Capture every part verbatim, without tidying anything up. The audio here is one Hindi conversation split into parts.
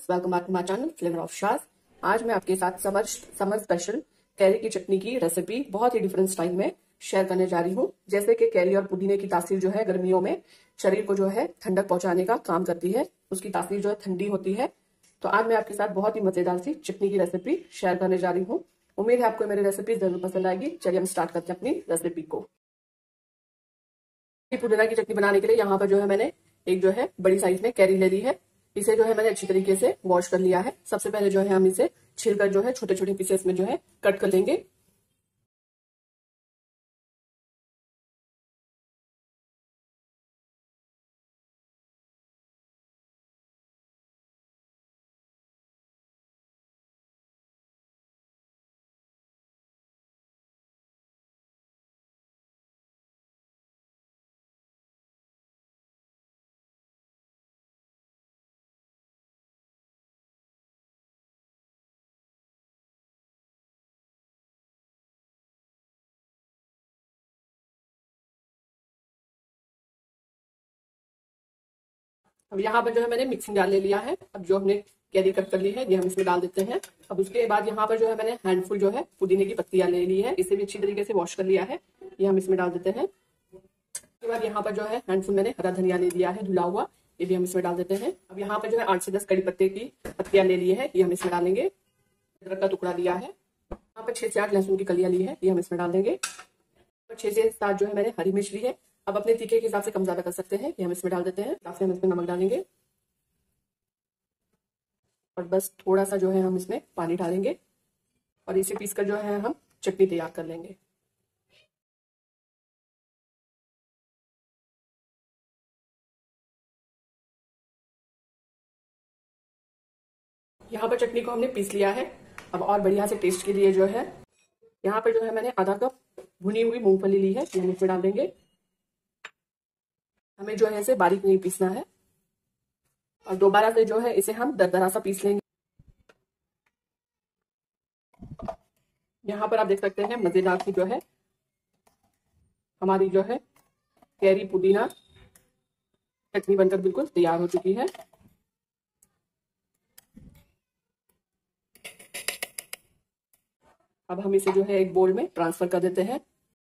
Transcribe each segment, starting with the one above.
Viewers, welcome back to my channel flavour of Shaz. आज मैं आपके साथ समर समर स्पेशल कैरी की चटनी की रेसिपी बहुत ही डिफरेंट स्टाइल में शेयर करने जा रही हूँ। जैसे कि कैरी और पुदीने की तासीर जो है गर्मियों में शरीर को जो है ठंडक पहुंचाने का काम करती है, उसकी तासीर जो है ठंडी होती है। तो आज मैं आपके साथ बहुत ही मजेदार सी चटनी की रेसिपी शेयर करने जा रही हूँ। उम्मीद है आपको मेरी रेसिपी जरूर पसंद आएगी। चलिए हम स्टार्ट करते हैं अपनी रेसिपी को। पुदीना की चटनी बनाने के लिए यहाँ पर जो है मैंने एक जो है बड़ी साइज में कैरी ले ली है। इसे जो है मैंने अच्छी तरीके से वॉश कर लिया है। सबसे पहले जो है हम इसे छिलकर जो है छोटे छोटे पीसेस में जो है कट कर लेंगे। अब यहाँ पर जो है मैंने मिक्सिंग जार ले लिया है। अब जो हमने कैरी कट कर ली है ये हम इसमें डाल देते हैं। अब उसके बाद यहाँ पर जो है मैंने हैंडफुल जो है पुदीने की पत्तियां ले ली है। इसे भी अच्छी तरीके से वॉश कर लिया है, ये हम इसमें डाल देते हैं। उसके बाद यहाँ पर जो है हैंडफुल मैंने हरा धनिया ले लिया है धुला हुआ, ये भी हम इसमें डाल देते हैं। अब यहाँ पर जो है आठ से दस कड़ी पत्ते की पत्तियां ले ली है, ये हम इसमें डालेंगे। अदरक का टुकड़ा लिया है, यहाँ पर छह से आठ लहसुन की कलियां ली है, ये हम इसमें डाल देंगे। छह से सात जो है मैंने हरी मिर्च ली है। अब अपने तीखे के हिसाब से कम ज्यादा कर सकते हैं, ये हम इसमें डाल देते हैं। हिसाब से हम इसमें नमक डालेंगे और बस थोड़ा सा जो है हम इसमें पानी डालेंगे और इसे पीस कर जो है हम चटनी तैयार कर लेंगे। यहाँ पर चटनी को हमने पीस लिया है। अब और बढ़िया से टेस्ट के लिए जो है यहाँ पर जो है मैंने आधा कप भुनी हुई मूंगफली ली है, ये हम इसमें डाल देंगे। हमें जो है इसे बारीक नहीं पीसना है और दोबारा से जो है इसे हम दरदरा सा पीस लेंगे। यहाँ पर आप देख सकते हैं मजेदार की जो है हमारी जो है कैरी पुदीना चटनी बनकर बिल्कुल तैयार हो चुकी है। अब हम इसे जो है एक बोल में ट्रांसफर कर देते हैं।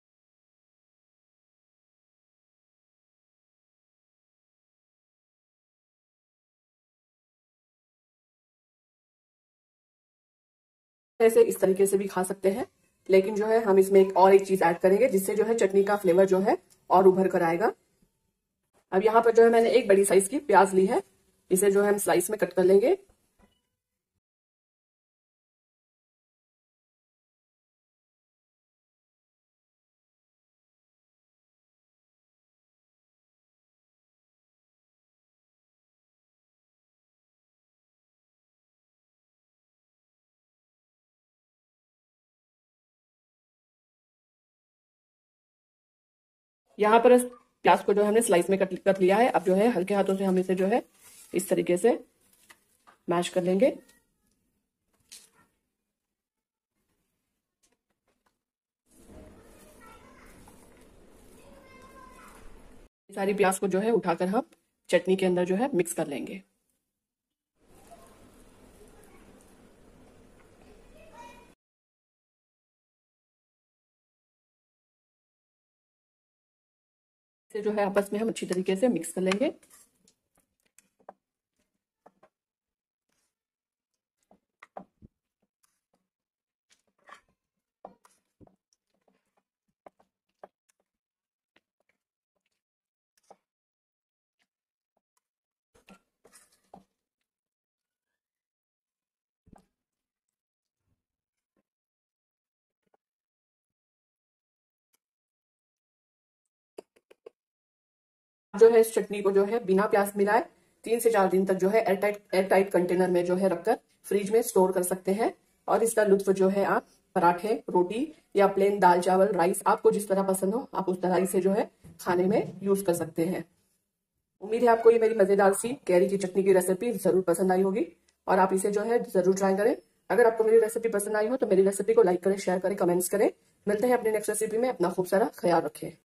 ऐसे इस तरीके से भी खा सकते हैं, लेकिन जो है हम इसमें एक और एक चीज ऐड करेंगे जिससे जो है चटनी का फ्लेवर जो है और उभर कर आएगा। अब यहाँ पर जो है मैंने एक बड़ी साइज की प्याज ली है, इसे जो है हम स्लाइस में कट कर लेंगे। यहाँ पर प्याज को जो है हमने स्लाइस में कट कर लिया है। अब जो है हल्के हाथों से हम इसे जो है इस तरीके से मैश कर लेंगे। सारी प्याज को जो है उठाकर हम चटनी के अंदर जो है मिक्स कर लेंगे। इसे जो है आपस में हम अच्छी तरीके से मिक्स कर लेंगे। जो है इस चटनी को जो है बिना प्याज मिलाए तीन से चार दिन तक जो है एयरटाइट एयरटाइट कंटेनर में जो है रखकर फ्रिज में स्टोर कर सकते हैं और इसका लुत्फ जो है आप पराठे, रोटी या प्लेन दाल चावल राइस, आपको जिस तरह पसंद हो आप उस तरह से जो है खाने में यूज कर सकते हैं। उम्मीद है आपको ये मेरी मजेदार सी कैरी की चटनी की रेसिपी जरूर पसंद आई होगी और आप इसे जो है जरूर ट्राई करें। अगर आपको मेरी रेसिपी पसंद आई हो तो मेरी रेसिपी को लाइक करें, शेयर करें, कमेंट्स करें। मिलते हैं अपनी नेक्स्ट रेसिपी में। अपना खूब सारा ख्याल रखें।